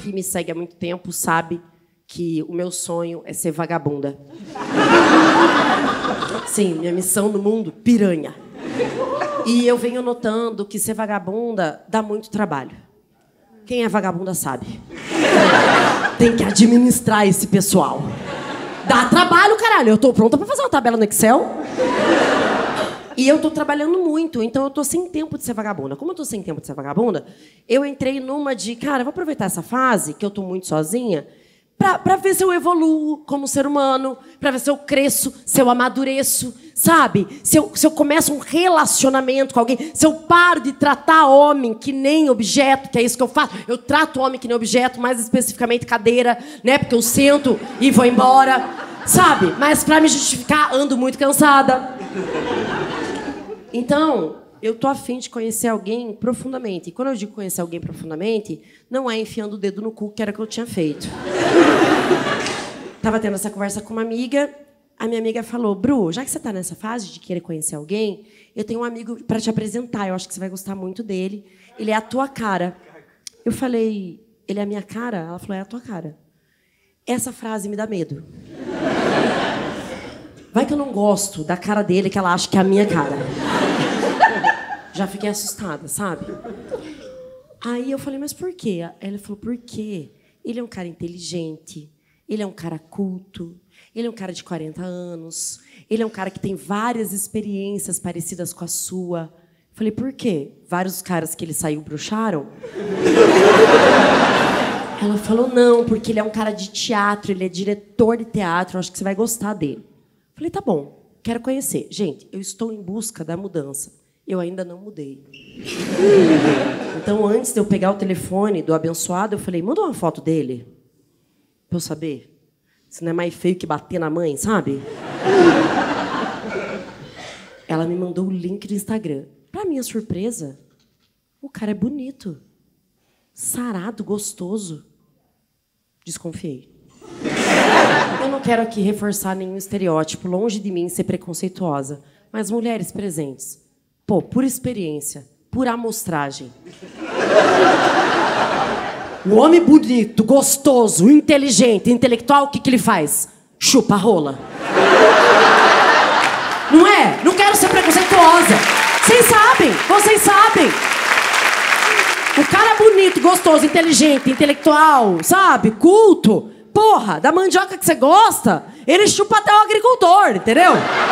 que me segue há muito tempo sabe que o meu sonho é ser vagabunda. Sim, minha missão no mundo, piranha. E eu venho notando que ser vagabunda dá muito trabalho. Quem é vagabunda sabe. Tem que administrar esse pessoal. Dá trabalho, caralho. Eu tô pronta pra fazer uma tabela no Excel. E eu tô trabalhando muito, então eu tô sem tempo de ser vagabunda. Como eu tô sem tempo de ser vagabunda, eu entrei numa de, cara, eu vou aproveitar essa fase, que eu tô muito sozinha, pra ver se eu evoluo como ser humano, pra ver se eu cresço, se eu amadureço, sabe? Se eu começo um relacionamento com alguém, se eu paro de tratar homem que nem objeto, que é isso que eu faço. Eu trato homem que nem objeto, mais especificamente cadeira, né? Porque eu sento e vou embora, sabe? Mas pra me justificar, ando muito cansada. Então, eu tô afim de conhecer alguém profundamente. E quando eu digo conhecer alguém profundamente, não é enfiando o dedo no cu, que era o que eu tinha feito. Tava tendo essa conversa com uma amiga, a minha amiga falou, Bru, já que você tá nessa fase de querer conhecer alguém, eu tenho um amigo para te apresentar, eu acho que você vai gostar muito dele. Ele é a tua cara. Eu falei, ele é a minha cara? Ela falou, é a tua cara. Essa frase me dá medo. Vai que eu não gosto da cara dele, que ela acha que é a minha cara. Já fiquei assustada, sabe? Aí eu falei, mas por quê? Ela falou, por quê? Ele é um cara inteligente, ele é um cara culto, ele é um cara de 40 anos, ele é um cara que tem várias experiências parecidas com a sua. Eu falei, por quê? Vários caras que ele saiu bruxaram? Ela falou, não, porque ele é um cara de teatro, ele é diretor de teatro, eu acho que você vai gostar dele. Eu falei, tá bom, quero conhecer. Gente, eu estou em busca da mudança. Eu ainda não mudei. Então, antes de eu pegar o telefone do abençoado, eu falei, manda uma foto dele. Pra eu saber. Se não é mais feio que bater na mãe, sabe? Ela me mandou o link do Instagram. Pra minha surpresa, o cara é bonito. Sarado, gostoso. Desconfiei. Eu não quero aqui reforçar nenhum estereótipo, longe de mim ser preconceituosa. Mas mulheres presentes, pô, por experiência, por amostragem. O homem bonito, gostoso, inteligente, intelectual, o que ele faz? Chupa a rola. Não é? Não quero ser preconceituosa. Vocês sabem. O cara é bonito, gostoso, inteligente, intelectual, sabe? Culto. Porra, da mandioca que você gosta, ele chupa até o agricultor, entendeu?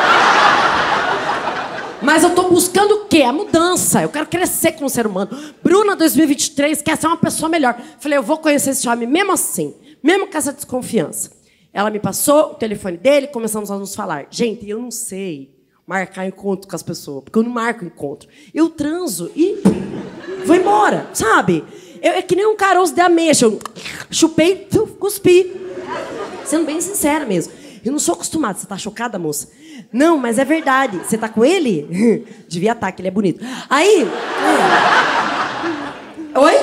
Mas eu tô buscando o quê? A mudança. Eu quero crescer como ser humano. Bruna, 2023, quer ser uma pessoa melhor. Falei, eu vou conhecer esse homem mesmo assim, mesmo com essa desconfiança. Ela me passou o telefone dele, começamos a nos falar. Gente, eu não sei marcar encontro com as pessoas, porque eu não marco encontro. Eu transo e vou embora, sabe? É que nem um caroço de ameixa. Eu chupei, cuspi. Sendo bem sincera mesmo. Eu não sou acostumada. Você tá chocada, moça? Não, mas é verdade. Você tá com ele? Devia estar, que ele é bonito. Aí... Oi?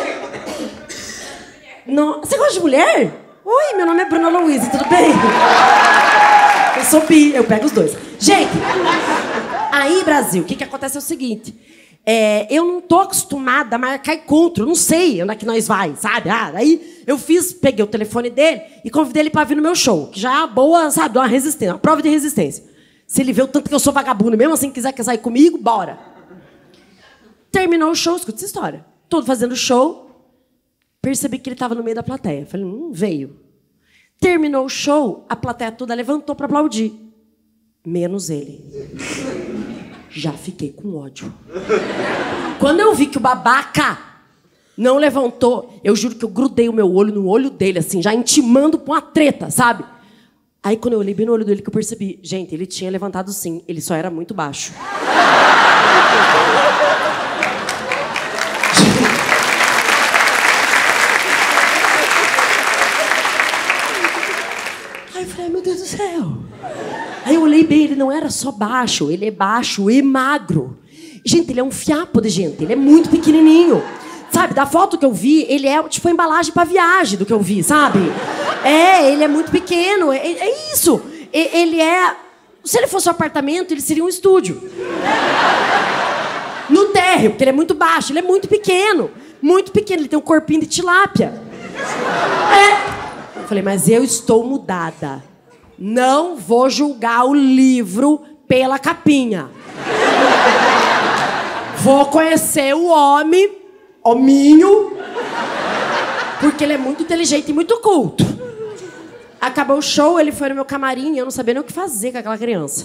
Não... Você gosta de mulher? Oi, meu nome é Bruna Luiz, tudo bem? Eu sou bi, eu pego os dois. Gente, aí, Brasil, o que acontece é o seguinte... eu não tô acostumada a marcar encontro, não sei onde é que nós vai, sabe? Aí eu peguei o telefone dele e convidei ele pra vir no meu show, que já é uma boa, sabe, uma resistência, uma prova de resistência. Se ele vê o tanto que eu sou vagabundo, mesmo assim quiser sair comigo, bora. Terminou o show, escuta essa história. Todo fazendo show, percebi que ele tava no meio da plateia. Falei, veio. Terminou o show, a plateia toda levantou pra aplaudir. Menos ele. Já fiquei com ódio. Quando eu vi que o babaca não levantou, eu juro que eu grudei o meu olho no olho dele, assim, já intimando pra uma treta, sabe? Aí, quando eu olhei bem no olho dele, que eu percebi, gente, ele tinha levantado sim, ele só era muito baixo. Aí eu falei, meu Deus do céu. Aí eu olhei bem, ele não era só baixo, ele é baixo e magro. Gente, ele é um fiapo de gente, ele é muito pequenininho. Sabe, da foto que eu vi, ele é tipo a embalagem pra viagem do que eu vi, sabe? Ele é muito pequeno, é isso. Ele é... Se ele fosse um apartamento, ele seria um estúdio. No térreo, porque ele é muito baixo, ele é muito pequeno. Muito pequeno, ele tem um corpinho de tilápia. Eu falei, mas eu estou mudada. Não vou julgar o livro pela capinha. Vou conhecer o hominho, porque ele é muito inteligente e muito culto. Acabou o show, ele foi no meu camarim e eu não sabia nem o que fazer com aquela criança.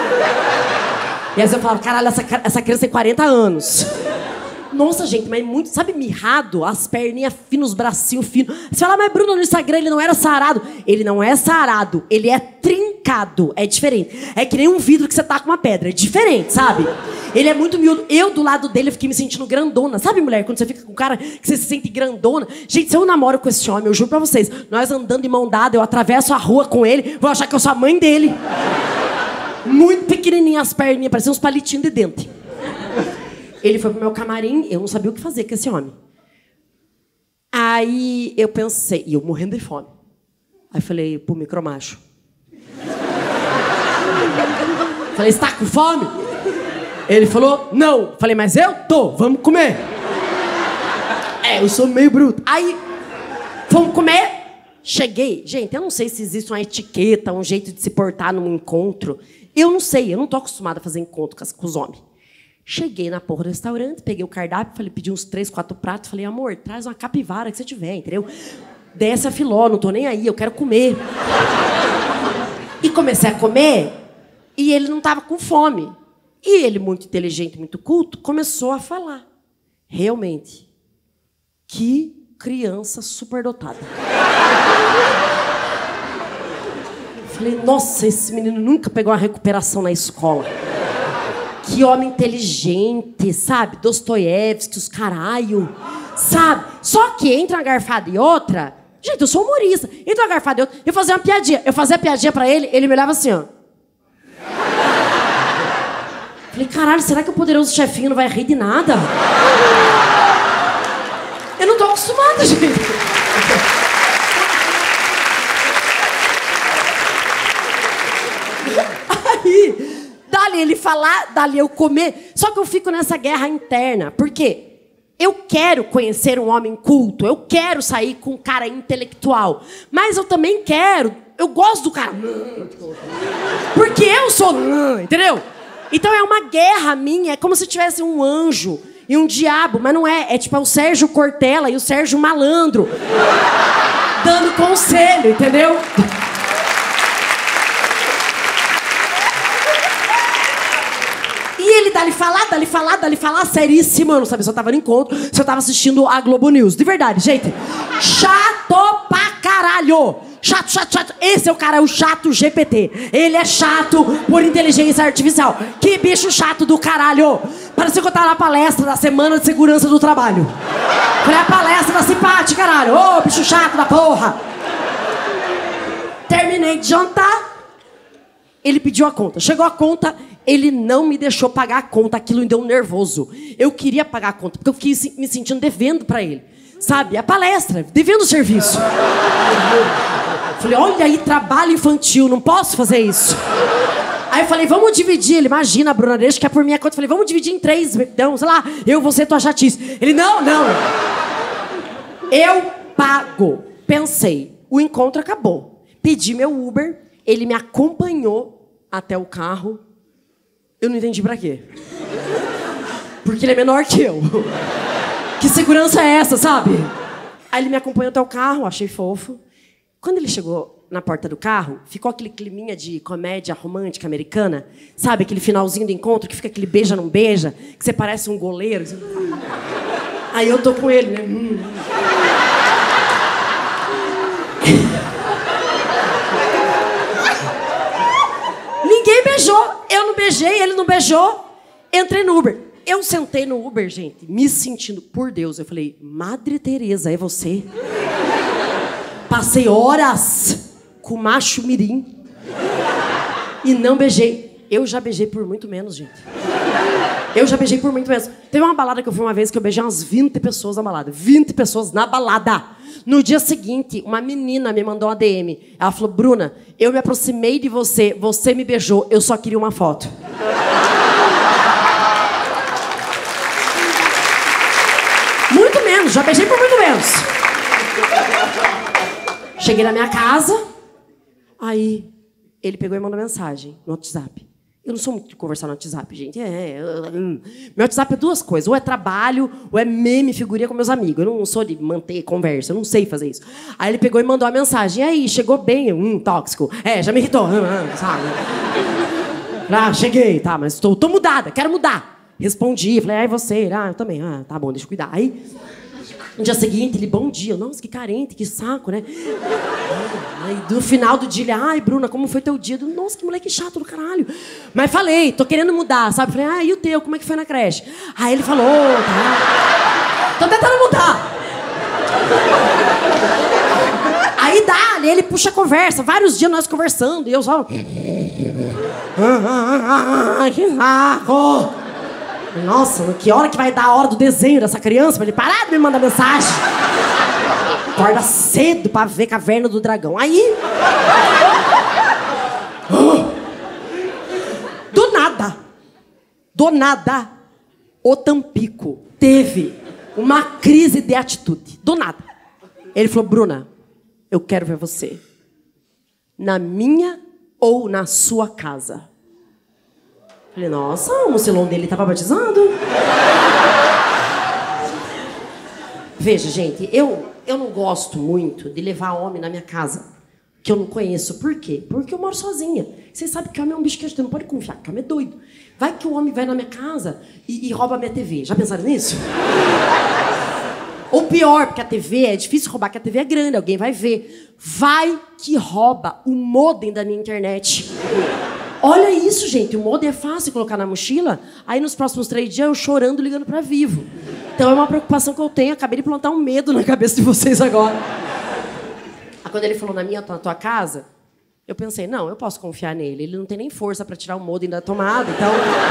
E às vezes eu falava, caralho, essa criança tem 40 anos. Nossa, gente, mas muito, sabe, mirrado, as perninhas finas, os bracinhos finos. Você fala, mas Bruno, no Instagram ele não era sarado. Ele não é sarado, ele é trincado, é diferente. É que nem um vidro que você taca uma pedra, é diferente, sabe? Ele é muito miúdo. Eu, do lado dele, eu fiquei me sentindo grandona. Sabe, mulher, quando você fica com um cara que você se sente grandona? Gente, se eu namoro com esse homem, eu juro pra vocês, nós andando de mão dada, eu atravesso a rua com ele, vou achar que eu sou a mãe dele. Muito pequenininha as perninhas, parecendo uns palitinhos de dente. Ele foi pro meu camarim, eu não sabia o que fazer com esse homem. Aí eu pensei, e eu morrendo de fome. Aí falei pro micromacho. Falei, você tá com fome? Ele falou, não. Falei, mas eu tô, vamos comer. Eu sou meio bruto. Aí, vamos comer. Cheguei. Gente, eu não sei se existe uma etiqueta, um jeito de se portar num encontro. Eu não sei, eu não tô acostumada a fazer encontro com os homens. Cheguei na porra do restaurante, peguei o cardápio, falei, pedi uns 3, 4 pratos. Falei, amor, traz uma capivara que você tiver, entendeu? Desce a filó, não tô nem aí, eu quero comer. E comecei a comer, e ele não tava com fome. E ele, muito inteligente, muito culto, começou a falar. Realmente, que criança superdotada. Falei, nossa, esse menino nunca pegou uma recuperação na escola. Que homem inteligente, sabe? Dostoiévski, os caralho, sabe? Só que entre uma garfada e outra... Gente, eu sou humorista. Entre uma garfada e outra, eu fazia uma piadinha. Eu fazia a piadinha pra ele, ele me olhava assim, ó. Falei, caralho, será que o poderoso chefinho não vai rir de nada? Eu não tô acostumada, gente. Aí... Dali ele falar, dali eu comer. Só que eu fico nessa guerra interna. Por quê? Eu quero conhecer um homem culto. Eu quero sair com um cara intelectual. Mas eu também quero... Eu gosto do cara... Porque eu sou... Entendeu? Então é uma guerra minha. É como se tivesse um anjo e um diabo. Mas não é. É tipo o Sérgio Cortella e o Sérgio Malandro. Dando conselho, entendeu? E ele dali falar, seríssimo. Eu não sabia se eu tava no encontro, se eu tava assistindo a Globo News. De verdade, gente. Chato pra caralho. Chato. Esse é o cara, o chato GPT. Ele é chato por inteligência artificial. Que bicho chato do caralho. Parecia que eu tava na palestra da Semana de Segurança do Trabalho. Foi a palestra da simpática, caralho. Ô, bicho chato da porra. Terminei de jantar. Ele pediu a conta. Chegou a conta, ele não me deixou pagar a conta. Aquilo me deu um nervoso. Eu queria pagar a conta, porque eu fiquei me sentindo devendo pra ele. Sabe? A palestra, devendo o serviço. Falei, olha aí, trabalho infantil, não posso fazer isso. Aí eu falei, vamos dividir. Ele, imagina, Bruna, deixa que é por minha conta. Eu falei, vamos dividir em 3, então, sei lá, eu, você, tua chatice. Ele, não. Eu pago. Pensei, o encontro acabou. Pedi meu Uber, ele me acompanhou até o carro. Eu não entendi pra quê. Porque ele é menor que eu. Que segurança é essa, sabe? Aí ele me acompanhou até o carro, achei fofo. Quando ele chegou na porta do carro, ficou aquele climinha de comédia romântica americana. Sabe, aquele finalzinho do encontro, que fica aquele beija não beija, que você parece um goleiro. Assim. Aí eu tô com ele, né? Ninguém beijou. Eu não beijei, ele não beijou. Entrei no Uber. Eu sentei no Uber, gente, me sentindo, por Deus, eu falei, Madre Teresa, é você? Passei horas com o macho mirim e não beijei. Eu já beijei por muito menos, gente. Eu já beijei por muito menos. Teve uma balada que eu fui uma vez que eu beijei umas 20 pessoas na balada. 20 pessoas na balada. No dia seguinte, uma menina me mandou uma DM. Ela falou, Bruna, eu me aproximei de você, você me beijou, eu só queria uma foto. Muito menos, já beijei por muito menos. Cheguei na minha casa, aí ele pegou e mandou mensagem no WhatsApp. Eu não sou muito de conversar no WhatsApp, gente. Meu WhatsApp é duas coisas. Ou é trabalho, ou é meme, figurinha com meus amigos. Eu não sou de manter conversa, eu não sei fazer isso. Aí ele pegou e mandou a mensagem. E aí, chegou bem? Tóxico. Já me irritou, sabe? Cheguei, tá, mas tô mudada, quero mudar. Respondi, falei, e você? Eu também. Tá bom, deixa eu cuidar. Aí, no dia seguinte, ele, bom dia. Nossa, que carente, que saco, né? Aí, do final do dia, ele, ai, Bruna, como foi teu dia? Nossa, que moleque chato do caralho. Mas falei, tô querendo mudar, sabe? Falei, e o teu, como é que foi na creche? Aí ele falou, tá. Tô tentando mudar. Aí dá, ele puxa a conversa. Vários dias nós conversando, e eu só... que saco. Nossa, que hora que vai dar a hora do desenho dessa criança pra ele parar de me mandar mensagem? Acorda cedo pra ver Caverna do Dragão. Aí... Do nada, o Tampico teve uma crise de atitude. Do nada. Ele falou, Bruna, eu quero ver você. Na minha ou na sua casa? Falei, nossa, o mucilão dele tava batizando. Veja, gente, eu não gosto muito de levar homem na minha casa que eu não conheço. Por quê? Porque eu moro sozinha. Vocês sabem que o homem é um bicho que a gente não pode confiar, que o homem é doido. Vai que o homem vai na minha casa e rouba a minha TV. Já pensaram nisso? Ou pior, porque a TV é difícil roubar, porque a TV é grande, alguém vai ver. Vai que rouba o modem da minha internet. Olha isso, gente. O modem é fácil colocar na mochila. Aí, nos próximos 3 dias, eu chorando, ligando pra Vivo. Então, é uma preocupação que eu tenho. Acabei de plantar um medo na cabeça de vocês agora. Aí, quando ele falou na minha, na tua casa, eu pensei, não, eu posso confiar nele. Ele não tem nem força pra tirar o modem da tomada, então...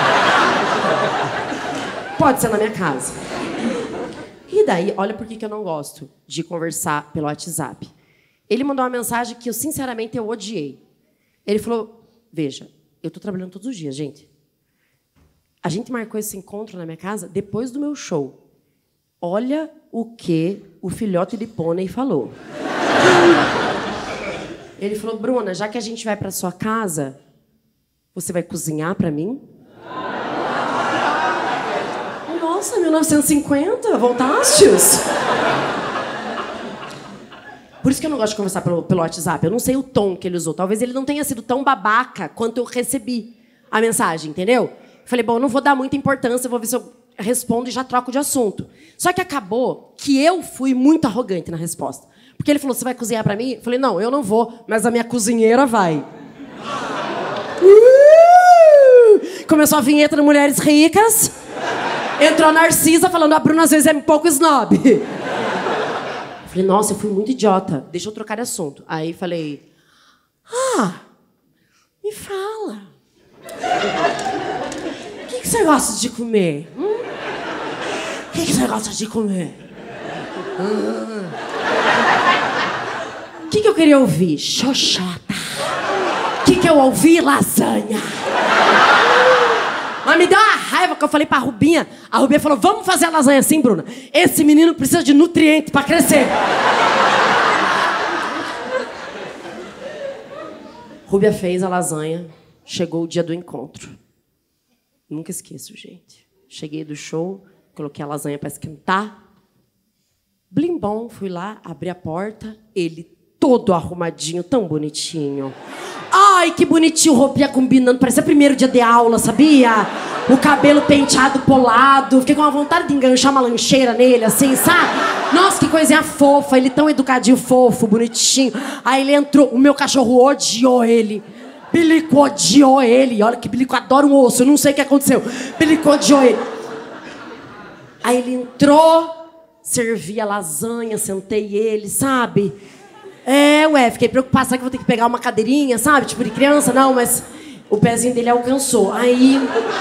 Pode ser na minha casa. E daí, olha por que eu não gosto de conversar pelo WhatsApp. Ele mandou uma mensagem que, sinceramente, eu odiei. Ele falou... Veja, eu tô trabalhando todos os dias, gente. A gente marcou esse encontro na minha casa depois do meu show. Olha o que o filhote de pônei falou. Ele falou, Bruna, já que a gente vai pra sua casa, você vai cozinhar pra mim? Nossa, 1950, voltastes? Por isso que eu não gosto de conversar pelo WhatsApp. Eu não sei o tom que ele usou. Talvez ele não tenha sido tão babaca quanto eu recebi a mensagem, entendeu? Falei, bom, eu não vou dar muita importância, eu vou ver se eu respondo e já troco de assunto. Só que acabou que eu fui muito arrogante na resposta. Porque ele falou, você vai cozinhar pra mim? Eu falei, não, eu não vou, mas a minha cozinheira vai. Começou a vinheta de Mulheres Ricas. Entrou a Narcisa falando, a Bruna às vezes é um pouco snob. Falei, nossa, eu fui muito idiota. Deixa eu trocar de assunto. Aí falei, me fala. O que você gosta de comer? O que você gosta de comer? O que eu queria ouvir? Xoxota. O que eu ouvi? Lasanha. Mas me deu uma raiva que eu falei pra Rubinha. A Rubinha falou, vamos fazer a lasanha assim, Bruna. Esse menino precisa de nutriente pra crescer. Rubia fez a lasanha. Chegou o dia do encontro. Nunca esqueço, gente. Cheguei do show, coloquei a lasanha pra esquentar. Blimbom, fui lá, abri a porta. Ele todo arrumadinho, tão bonitinho. Ai, que bonitinho, roupinha combinando. Parecia primeiro dia de aula, sabia? O cabelo penteado polado. Fiquei com uma vontade de enganchar uma lancheira nele, assim, sabe? Nossa, que coisinha fofa. Ele tão educadinho, fofo, bonitinho. Aí ele entrou, o meu cachorro odiou ele. Bilico odiou ele. Olha que Bilico adora um osso, eu não sei o que aconteceu. Bilico odiou ele. Aí ele entrou, servi a lasanha, sentei ele, sabe? Fiquei preocupada, sabe que eu vou ter que pegar uma cadeirinha, sabe? Tipo de criança, não, mas o pezinho dele alcançou. Aí,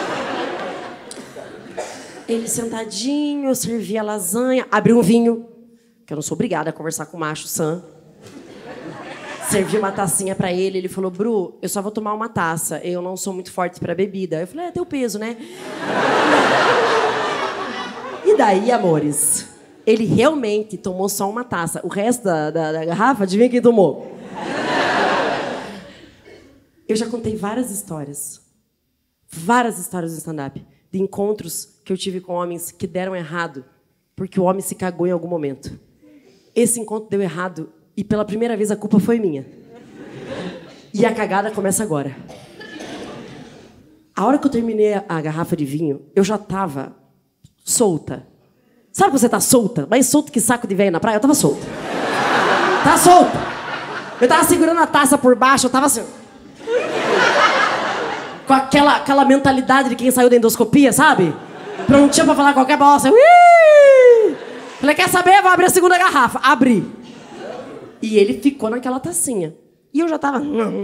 ele sentadinho, eu servi a lasanha, abri um vinho, que eu não sou obrigada a conversar com o macho sã. Servi uma tacinha pra ele, ele falou, Bru, eu só vou tomar uma taça, eu não sou muito forte pra bebida. Eu falei, é teu peso, né? E daí, amores? Ele realmente tomou só uma taça. O resto da garrafa, adivinha quem tomou? Eu já contei várias histórias no stand-up, de encontros que eu tive com homens que deram errado, porque o homem se cagou em algum momento. Esse encontro deu errado e pela primeira vez a culpa foi minha. E a cagada começa agora. A hora que eu terminei a garrafa de vinho, eu já tava solta. Sabe quando você tá solta? Mais solto que saco de velho na praia? Eu tava solta. Tava solta. Eu tava segurando a taça por baixo, eu tava assim... Com aquela mentalidade de quem saiu da endoscopia, sabe? Prontinha pra falar qualquer bosta. Falei, quer saber? Vou abrir a segunda garrafa. Abri. E ele ficou naquela tacinha. E eu já tava...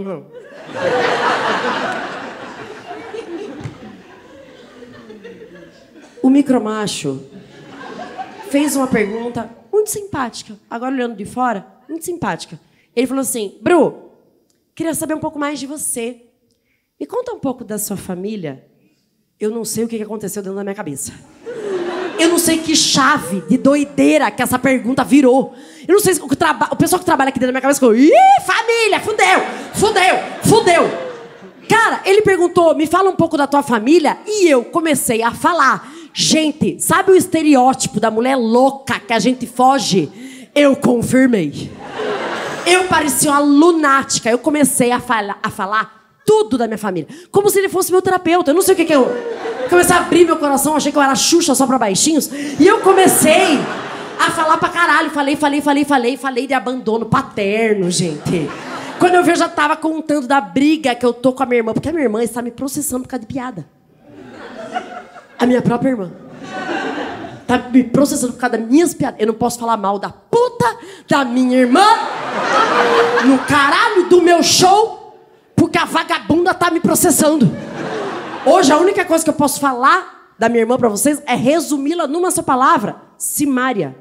O micromacho fez uma pergunta muito simpática. Agora, olhando de fora, muito simpática. Ele falou assim, Bru, queria saber um pouco mais de você. Me conta um pouco da sua família. Eu não sei o que aconteceu dentro da minha cabeça. Eu não sei que chave de doideira que essa pergunta virou. Eu não sei se o pessoal que trabalha aqui dentro da minha cabeça ficou... Ih, família, fudeu. Cara, ele perguntou, me fala um pouco da tua família. E eu comecei a falar. Gente, sabe o estereótipo da mulher louca que a gente foge? Eu confirmei. Eu parecia uma lunática. Eu comecei a falar tudo da minha família. Como se ele fosse meu terapeuta. Eu não sei o que eu... Comecei a abrir meu coração, achei que eu era Xuxa só pra baixinhos. E eu comecei a falar pra caralho. Falei de abandono paterno, gente. Quando eu vi, eu já tava contando da briga que eu tô com a minha irmã. Porque a minha irmã está me processando por causa de piada. A minha própria irmã. Tá me processando por causa das minhas piadas. Eu não posso falar mal da puta da minha irmã no caralho do meu show, porque a vagabunda tá me processando. Hoje, a única coisa que eu posso falar da minha irmã pra vocês é resumi-la numa só palavra. Simária.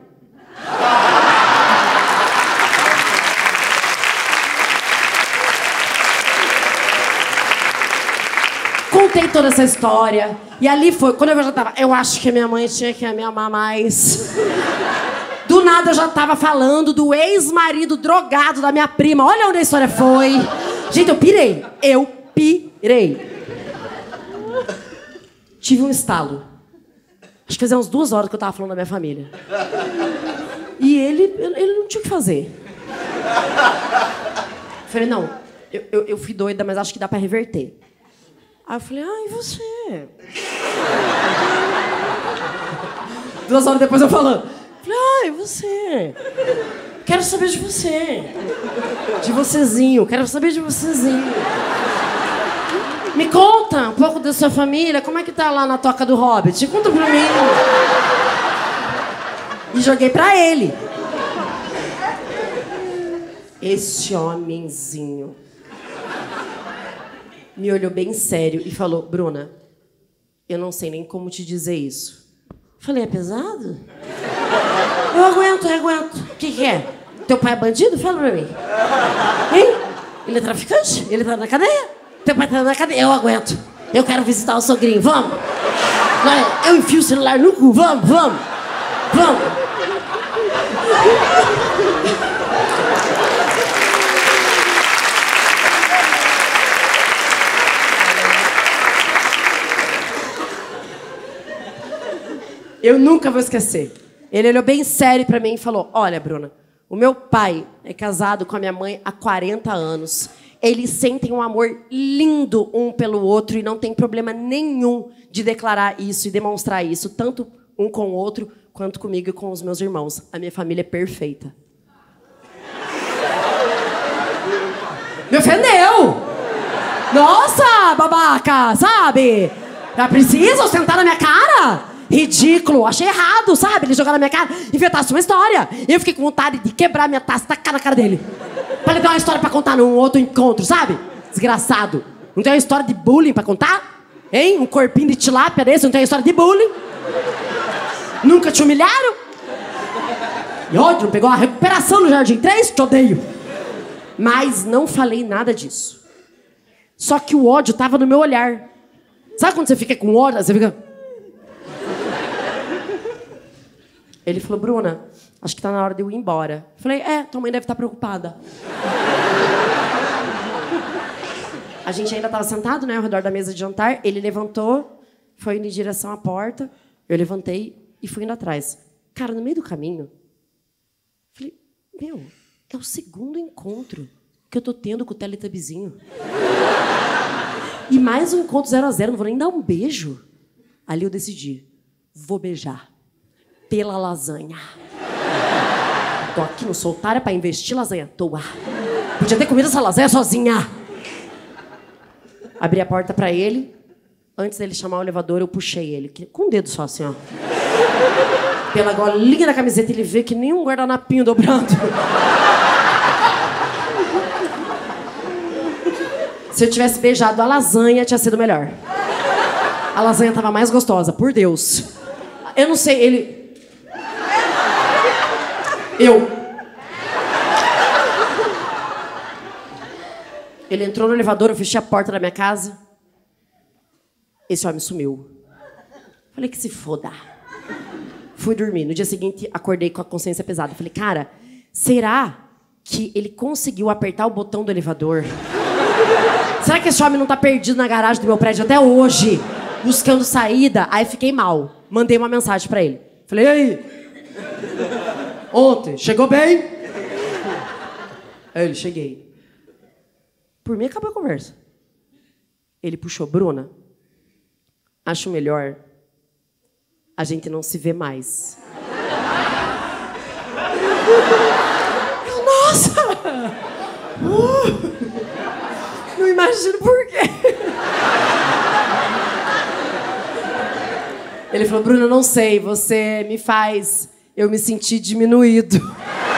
Contei toda essa história. E ali foi, quando eu já tava... Eu acho que minha mãe tinha que me amar mais. Do nada eu já tava falando do ex-marido drogado da minha prima. Olha onde a história foi. Gente, eu pirei. Tive um estalo. Acho que fazia umas 2 horas que eu tava falando da minha família. E ele não tinha o que fazer. Eu falei, não, eu fui doida, mas acho que dá pra reverter. Aí eu falei, e você? 2 horas depois eu falando. Falei, você? Quero saber de você. De vocêzinho, quero saber de vocêzinho. Me conta um pouco da sua família, como é que tá lá na Toca do Hobbit? Conta pra mim. E joguei pra ele. Este homenzinho me olhou bem sério e falou, Bruna, eu não sei nem como te dizer isso. Falei, é pesado? Eu aguento. O que é? Teu pai é bandido? Fala pra mim. Hein? Ele é traficante? Ele tá na cadeia? Teu pai tá na cadeia? Eu aguento. Eu quero visitar o sogrinho. Vamos? Eu enfio o celular no cu. Vamos. Eu nunca vou esquecer. Ele olhou bem sério pra mim e falou, olha, Bruna, o meu pai é casado com a minha mãe há 40 anos. Eles sentem um amor lindo um pelo outro e não tem problema nenhum de declarar isso e demonstrar isso, tanto um com o outro, quanto comigo e com os meus irmãos. A minha família é perfeita. Me ofendeu! Nossa, babaca, sabe? Já precisa ostentar na minha cara? Ridículo, achei errado, sabe? Ele jogar na minha cara, inventasse uma história. Eu fiquei com vontade de quebrar minha taça e tacar na cara dele. Pra ele ter uma história pra contar num outro encontro, sabe? Desgraçado. Não tem uma história de bullying pra contar? Hein? Um corpinho de tilápia desse, não tem uma história de bullying? Nunca te humilharam? E ódio, não pegou a recuperação no Jardim 3? Te odeio. Mas não falei nada disso. Só que o ódio tava no meu olhar. Sabe quando você fica com ódio, você fica... Ele falou, Bruna, acho que tá na hora de eu ir embora. Eu falei, tua mãe deve estar preocupada. A gente ainda estava sentado, né, ao redor da mesa de jantar. Ele levantou, foi indo em direção à porta. Eu levantei e fui indo atrás. Cara, no meio do caminho, falei, é o segundo encontro que eu tô tendo com o Teletubbyzinho. E mais um encontro 0 a 0, não vou nem dar um beijo. Ali eu decidi, vou beijar. Pela lasanha. Tô aqui no Soltária pra investir lasanha à toa. Podia ter comido essa lasanha sozinha. Abri a porta pra ele. Antes dele chamar o elevador, eu puxei ele. Com o dedo só, assim, ó. Pela golinha da camiseta, ele vê que nem um guardanapinho dobrando. Se eu tivesse beijado a lasanha, tinha sido melhor. A lasanha tava mais gostosa, por Deus. Eu não sei, ele... Ele entrou no elevador, eu fechei a porta da minha casa. Esse homem sumiu. Falei que se foda. Fui dormir. No dia seguinte, acordei com a consciência pesada. Falei, cara, será que ele conseguiu apertar o botão do elevador? Será que esse homem não tá perdido na garagem do meu prédio até hoje, buscando saída? Aí fiquei mal. Mandei uma mensagem pra ele. Falei, e aí? Ontem, chegou bem? Aí ele, cheguei. Por mim, acabou a conversa. Ele puxou, Bruna, acho melhor a gente não se ver mais. Nossa! Não imagino por quê. Ele falou, Bruna, não sei, você me faz eu me sentir diminuído.